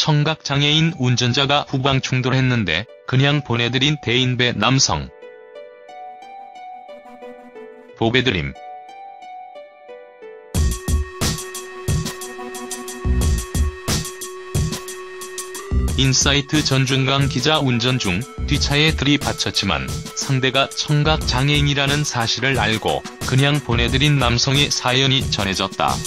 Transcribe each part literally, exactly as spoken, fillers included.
청각장애인 운전자가 후방 충돌했는데 그냥 보내드린 대인배 남성. 보배드림. 인사이트 전준강 기자 운전 중 뒷차에 들이받쳤지만 상대가 청각장애인이라는 사실을 알고 그냥 보내드린 남성의 사연이 전해졌다.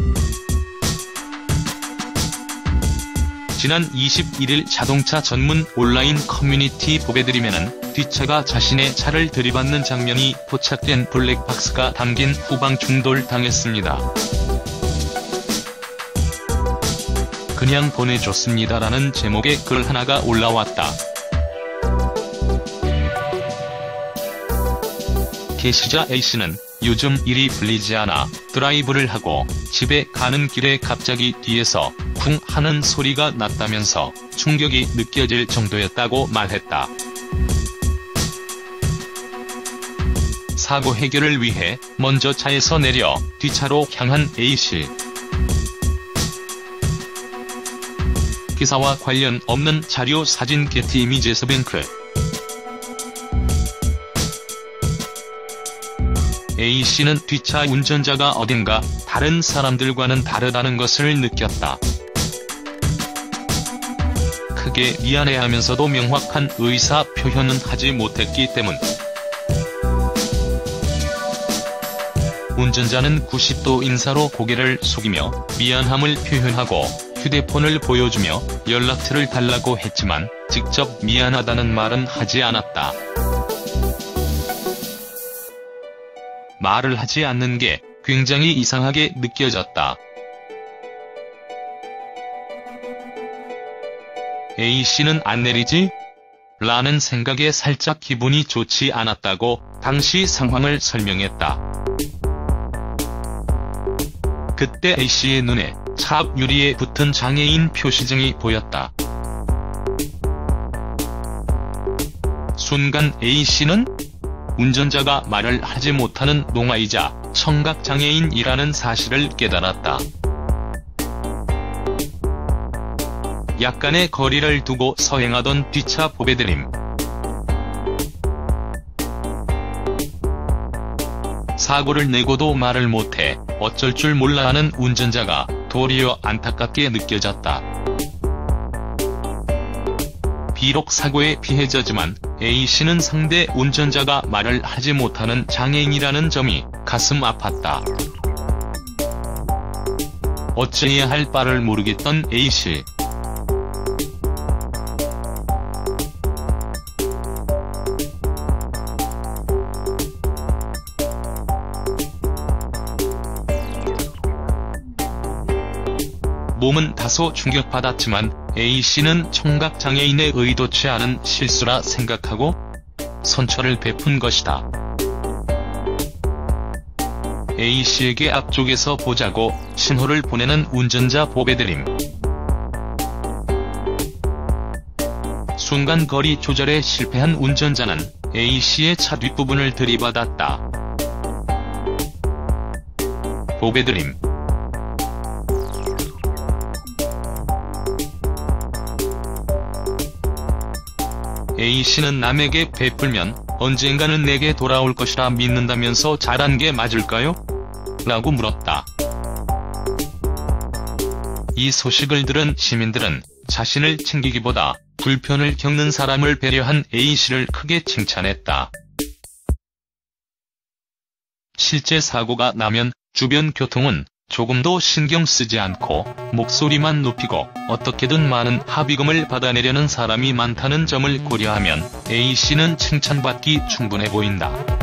지난 이십일일 자동차 전문 온라인 커뮤니티 보배드림에는 뒷차가 자신의 차를 들이받는 장면이 포착된 블랙박스가 담긴 후방 충돌 당했습니다. 그냥 보내줬습니다라는 제목의 글 하나가 올라왔다. 게시자 A씨는 요즘 일이 풀리지 않아 드라이브를 하고 집에 가는 길에 갑자기 뒤에서 쿵 하는 소리가 났다면서 충격이 느껴질 정도였다고 말했다. 사고 해결을 위해 먼저 차에서 내려 뒷차로 향한 A씨. 기사와 관련 없는 자료 사진 게티 이미지에서뱅크. A씨는 뒷차 운전자가 어딘가 다른 사람들과는 다르다는 것을 느꼈다. 크게 미안해하면서도 명확한 의사 표현은 하지 못했기 때문. 운전자는 구십 도 인사로 고개를 숙이며 미안함을 표현하고 휴대폰을 보여주며 연락처를 달라고 했지만 직접 미안하다는 말은 하지 않았다. 말을 하지 않는 게 굉장히 이상하게 느껴졌다. A씨는 안 내리지? 라는 생각에 살짝 기분이 좋지 않았다고 당시 상황을 설명했다. 그때 A씨의 눈에 차 앞 유리에 붙은 장애인 표시증이 보였다. 순간 A씨는 운전자가 말을 하지 못하는 농아이자 청각장애인이라는 사실을 깨달았다. 약간의 거리를 두고 서행하던 뒷차 보배드림. 사고를 내고도 말을 못해 어쩔 줄 몰라 하는 운전자가 도리어 안타깝게 느껴졌다. 비록 사고의 피해자지만 A씨는 상대 운전자가 말을 하지 못하는 장애인이라는 점이 가슴 아팠다. 어찌해야 할 바를 모르겠던 A씨. 몸은 다소 충격받았지만 A씨는 청각장애인의 의도치 않은 실수라 생각하고 선처를 베푼 것이다. A씨에게 앞쪽에서 보자고 신호를 보내는 운전자 보배드림. 순간 거리 조절에 실패한 운전자는 A씨의 차 뒷부분을 들이받았다. 보배드림. A씨는 남에게 베풀면 언젠가는 내게 돌아올 것이라 믿는다면서 잘한 게 맞을까요? 라고 물었다. 이 소식을 들은 시민들은 자신을 챙기기보다 불편을 겪는 사람을 배려한 A씨를 크게 칭찬했다. 실제 사고가 나면 주변 교통은 조금도 신경 쓰지 않고 목소리만 높이고 어떻게든 많은 합의금을 받아내려는 사람이 많다는 점을 고려하면 A씨는 칭찬받기 충분해 보인다.